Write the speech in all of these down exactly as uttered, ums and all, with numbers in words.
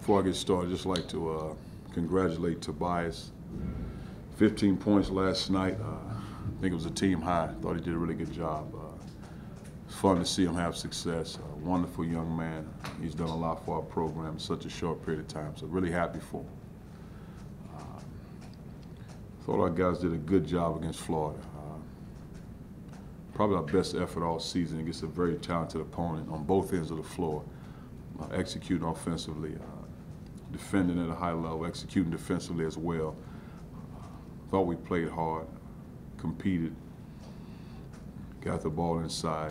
Before I get started, I'd just like to uh, congratulate Tobias. fifteen points last night. Uh, I think it was a team high. Thought he did a really good job. Uh, it's fun to see him have success. A wonderful young man. He's done a lot for our program in such a short period of time, so really happy for him. Uh, thought our guys did a good job against Florida. Uh, probably our best effort all season against a very talented opponent on both ends of the floor. Uh, executing offensively, uh, defending at a high level, executing defensively as well. Uh, thought we played hard, competed, got the ball inside,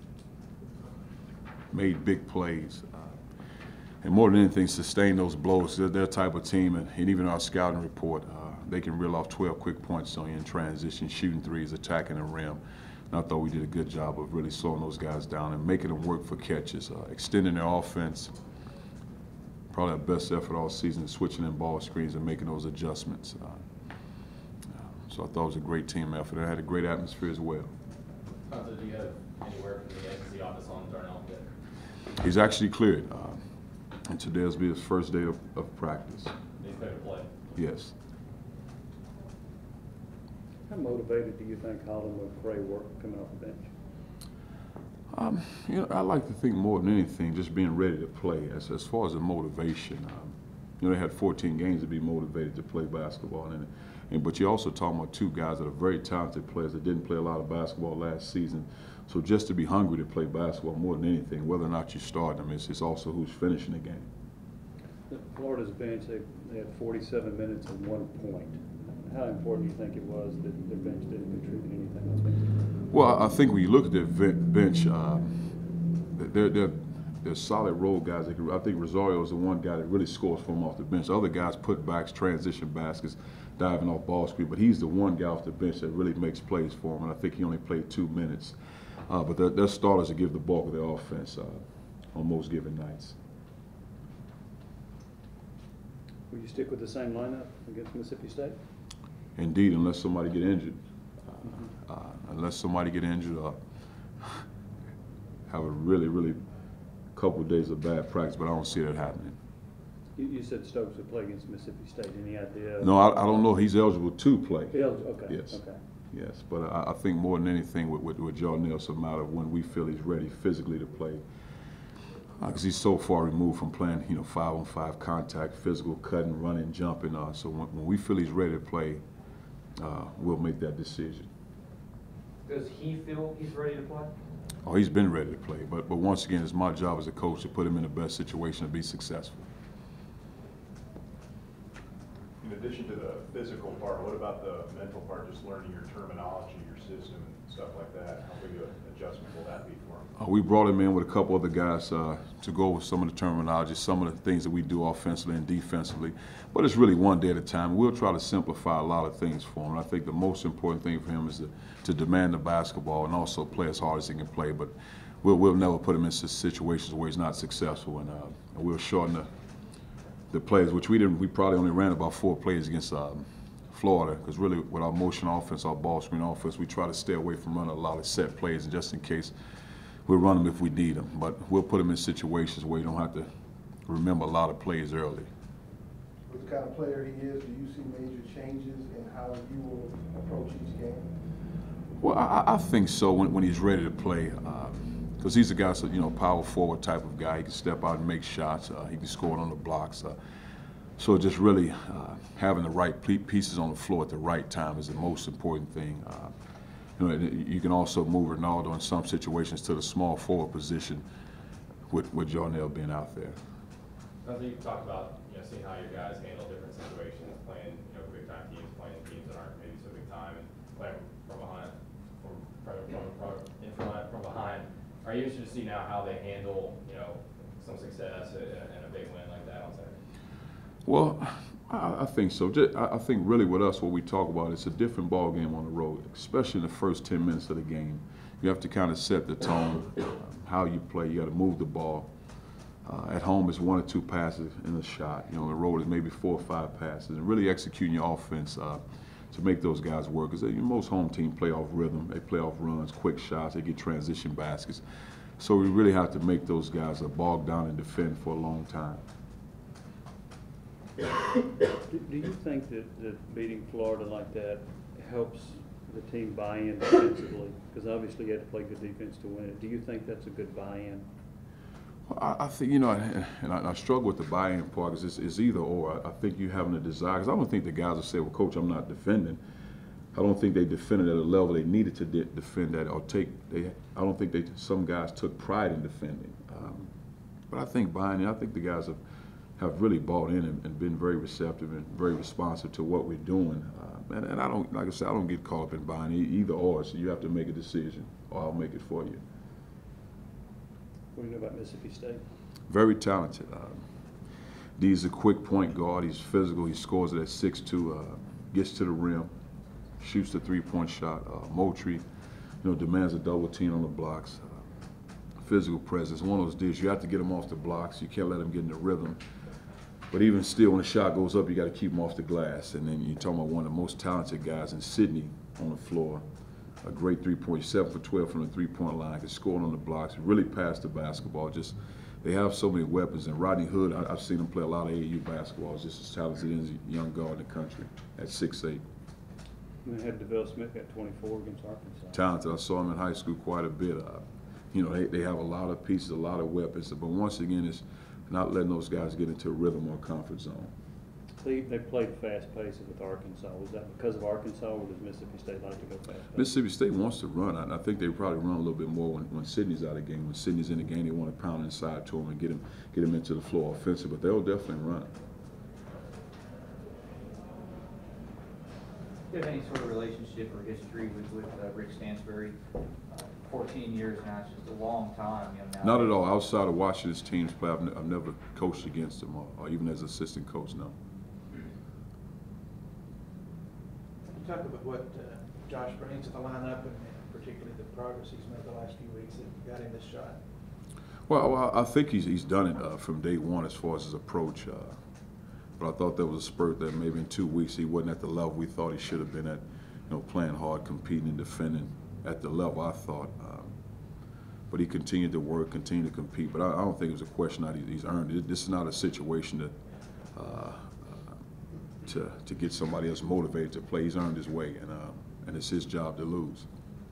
made big plays, uh, and more than anything, sustained those blows. They're their type of team, and, and even our scouting report, uh, they can reel off twelve quick points on you in transition, shooting threes, attacking the rim. And I thought we did a good job of really slowing those guys down and making them work for catches, uh, extending their offense. Probably our best effort all season, switching in ball screens and making those adjustments. Uh, uh, so I thought it was a great team effort. It had a great atmosphere as well. Cuonzo, do you have anywhere from the S E C office on Darnell yet? He's actually cleared, uh, and today will be his first day of, of practice. He's ready to play? Yes. How motivated do you think Holland McCray worked coming off the bench? Um, you know, I like to think more than anything, just being ready to play. As, as far as the motivation, um, you know, they had fourteen games to be motivated to play basketball. And, and but you're also talking about two guys that are very talented players that didn't play a lot of basketball last season. So just to be hungry to play basketball more than anything, whether or not you start them, it's, it's also who's finishing the game. Florida's bench, they, they had forty-seven minutes and one point. How important do you think it was that their bench didn't contribute anything offensively? Well, I think when you look at their bench, uh, they're, they're, they're solid role guys. I think Rosario is the one guy that really scores for them off the bench. The other guys put backs, transition baskets, diving off ball screen, but he's the one guy off the bench that really makes plays for them, and I think he only played two minutes. Uh, but they're, they're starters that give the bulk of their offense uh, on most given nights. Will you stick with the same lineup against Mississippi State? Indeed, unless somebody get injured. Uh, uh, unless somebody get injured or have a really, really couple of days of bad practice, but I don't see that happening. You, you said Stokes would play against Mississippi State. Any idea? No, I, I don't know. He's eligible to play. Eligible, okay. Yes. Okay. Yes, but I, I think more than anything with, with, with Jarnell, it's a matter of when we feel he's ready physically to play. Because uh, he's so far removed from playing, you know, five on five contact, physical, cutting, running, jumping. Uh, so when, when we feel he's ready to play, uh, we'll make that decision. Does he feel he's ready to play? Oh, he's been ready to play. But but once again, it's my job as a coach to put him in the best situation to be successful. In addition to the physical part, what about the mental part, just learning your terminology, your system, and stuff like that? How big an adjustment will that be for him? Uh, we brought him in with a couple other guys uh, to go over some of the terminology, some of the things that we do offensively and defensively. But it's really one day at a time. We'll try to simplify a lot of things for him. And I think the most important thing for him is to, to demand the basketball and also play as hard as he can play. But we'll, we'll never put him in situations where he's not successful. And, uh, and we'll shorten the the plays, which we didn't, we probably only ran about four plays against um, Florida, because really with our motion offense, our ball screen offense, we try to stay away from running a lot of set plays, and just in case, we'll run them if we need them. But we'll put them in situations where you don't have to remember a lot of plays early. With the kind of player he is, do you see major changes in how you will approach each game? Well, I, I think so when, when he's ready to play. Because uh, he's a guy, so, you know, power forward type of guy. He can step out and make shots. Uh, he can score on the blocks. Uh, so just really uh, having the right pieces on the floor at the right time is the most important thing. Uh, you know, you can also move Ronaldo in some situations to the small forward position with, with Jarnell being out there. I think you talked about, you know, seeing how your guys handle different situations, playing, you know, big time teams, playing teams that aren't maybe so big time, and playing from behind, from, from, from in front, from behind. Are you interested to see now how they handle, you know, some success and a big win like that on Saturday? Well, I, I think so. Just, I, I think really with us, what we talk about, it's a different ball game on the road, especially in the first ten minutes of the game. You have to kind of set the tone, uh, how you play. You got to move the ball. Uh, at home, it's one or two passes in a shot. You know, on the road, it's maybe four or five passes, and really executing your offense uh, to make those guys work. Because most home teams play off rhythm. They play off runs, quick shots. They get transition baskets. So we really have to make those guys uh, bog down and defend for a long time. Do do you think that, that beating Florida like that helps the team buy in defensively? Because obviously you had to play good defense to win it. Do you think that's a good buy-in? Well, I, I think, you know, and I, I struggle with the buy-in part because it's, it's either or. I, I think you having a desire, because I don't think the guys will say, well, Coach, I'm not defending. I don't think they defended at a level they needed to de defend at or take. They, I don't think they. Some guys took pride in defending. Um, but I think buying in, I think the guys have, have really bought in and, and been very receptive and very responsive to what we're doing. Uh, and, and I don't, like I said, I don't get caught up in buying either or. So you have to make a decision, or I'll make it for you. What do you know about Mississippi State? Very talented. Uh, D's a quick point guard. He's physical. He scores it at six two. Uh, gets to the rim. Shoots the three-point shot. Uh, Moultrie, you know, demands a double team on the blocks. Uh, physical presence. One of those deals, you have to get him off the blocks. You can't let him get in the rhythm. But even still, when the shot goes up, you got to keep him off the glass. And then you're talking about one of the most talented guys in Sydney on the floor. A great three-point, seven for twelve from the three-point line. Can score on the blocks. Really pass the basketball. Just they have so many weapons. And Rodney Hood, I, I've seen him play a lot of A A U basketball. He's just as talented as a young guard in the country at six eight. We had DeVille Smith got twenty-four against Arkansas. Talented. I saw him in high school quite a bit. Uh, you know, they, they have a lot of pieces, a lot of weapons. But once again, it's not letting those guys get into a rhythm or comfort zone. They, they played fast-paced with Arkansas. Was that because of Arkansas, or does Mississippi State like to go fast-paced? Mississippi State wants to run. I, I think they probably run a little bit more when, when Sydney's out of the game. When Sydney's in the game, they want to pound inside to them and get them, get them into the floor offensive. But they'll definitely run. Do you have any sort of relationship or history with, with uh, Rick Stansbury? Uh, fourteen years now, it's just a long time. You know, now Not at all. Outside of watching his teams play, I've, I've never coached against him, or, or even as assistant coach, no. You talk about what uh, Josh brings to the lineup, and particularly the progress he's made the last few weeks that got him this shot. Well, well I think he's, he's done it uh, from day one as far as his approach. Uh, but I thought there was a spurt that maybe in two weeks he wasn't at the level we thought he should have been at, you know, playing hard, competing and defending at the level I thought. Um, but he continued to work, continued to compete. But I, I don't think it was a question that he, he's earned it. This is not a situation that uh, to, to get somebody else motivated to play. He's earned his way, and, uh, and it's his job to lose.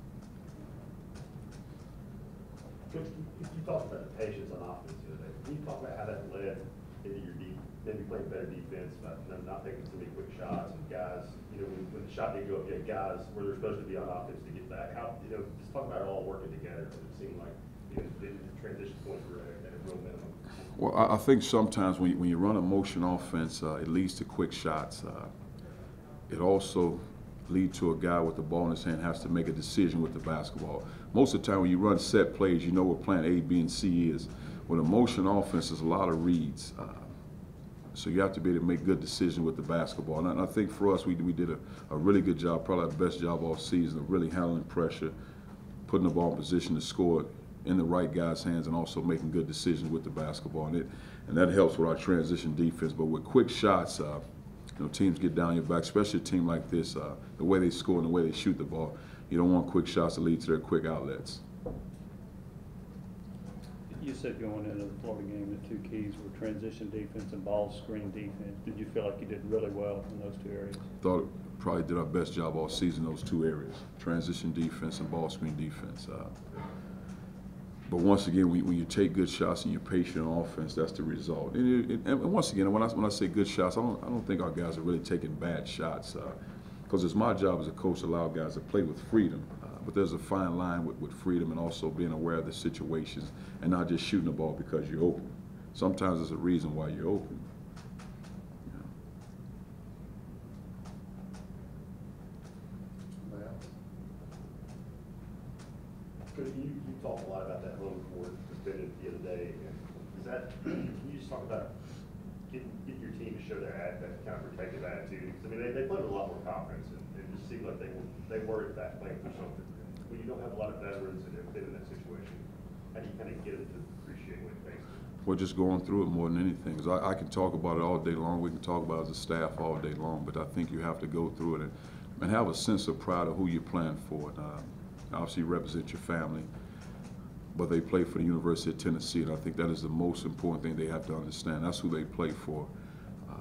You, you talked about the patience on offense the other day. Can you talk about how that led into your deep, maybe playing better defense, not, not taking so many quick shots, and guys, you know, when, when the shot didn't go up, you had guys where they're supposed to be on offense to get back. How, you know, just talk about it all working together. It seemed like, you know, the transition points were at, at a real minimum. Well, I, I think sometimes when you, when you run a motion offense, uh, it leads to quick shots. Uh, it also leads to a guy with the ball in his hand has to make a decision with the basketball. Most of the time when you run set plays, you know what plan A, B, and C is. With a motion offense, there's a lot of reads. Uh, so you have to be able to make good decisions with the basketball. And I, and I think for us, we, we did a, a really good job, probably our best job all season of really handling pressure, putting the ball in position to score in the right guy's hands, and also making good decisions with the basketball. And, it, and that helps with our transition defense. But with quick shots, uh, you know, teams get down your back, especially a team like this, uh, the way they score and the way they shoot the ball. You don't want quick shots to lead to their quick outlets. You said going into the Florida game, the two keys were transition defense and ball screen defense. Did you feel like you did really well in those two areas? Thought probably did our best job all season in those two areas, transition defense and ball screen defense. Uh, but once again, when, when you take good shots and you're patient on offense, that's the result. And, it, and once again, when I, when I say good shots, I don't, I don't think our guys are really taking bad shots, because uh, it's my job as a coach to allow guys to play with freedom. Uh, but there's a fine line with, with freedom and also being aware of the situations and not just shooting the ball because you're open. Sometimes there's a reason why you're open. You, you talked a lot about that home court defended the other day. And is that, can you just talk about getting, getting your team to show their that kind of protective attitude? Because I mean, they, they played with a lot more confidence, and it just seemed like they were, they were in fact playing for something. And when you don't have a lot of veterans that have been in that situation, how do you kind of get them to appreciate what it takes? We're just going through it more than anything. Because I, I can talk about it all day long. We can talk about it as a staff all day long. But I think you have to go through it and, and have a sense of pride of who you're playing for. Uh, obviously, represent your family. But they play for the University of Tennessee, and I think that is the most important thing they have to understand. That's who they play for. Um,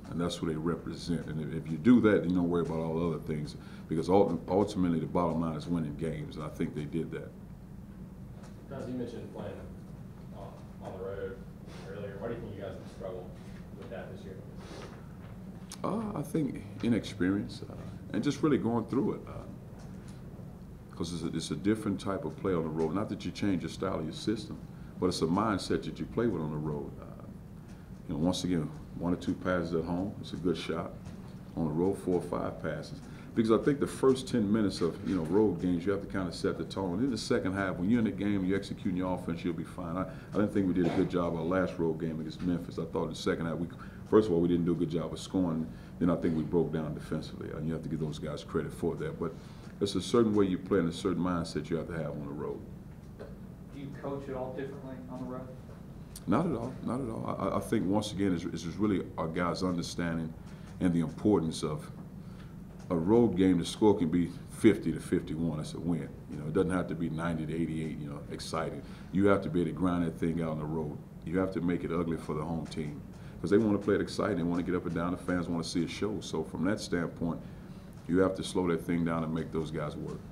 and that's what they represent. And if, if you do that, you don't worry about all the other things, because ult- ultimately the bottom line is winning games, and I think they did that. Guys, you mentioned playing uh, on the road earlier. Why do you think you guys have struggled with that this year? Uh, I think inexperience uh, and just really going through it. Because it's, it's a different type of play on the road. Not that you change your style of your system, but it's a mindset that you play with on the road. Uh, you know, once again, one or two passes at home, it's a good shot. On the road, four or five passes. Because I think the first ten minutes of you know road games, you have to kind of set the tone. In the second half, when you're in the game, you're executing your offense, you'll be fine. I, I didn't think we did a good job our last road game against Memphis. I thought in the second half, we first of all, we didn't do a good job of scoring. Then I think we broke down defensively, and you have to give those guys credit for that. But it's a certain way you play and a certain mindset you have to have on the road. Do you coach it all differently on the road? Not at all, not at all. I, I think once again, it's, it's just really our guys understanding and the importance of a road game. The score can be fifty to fifty-one. It's a win. You know, it doesn't have to be ninety to eighty-eight. You know, exciting. You have to be able to grind that thing out on the road. You have to make it ugly for the home team because they want to play it exciting. They want to get up and down. The fans want to see a show. So from that standpoint, you have to slow that thing down and make those guys work.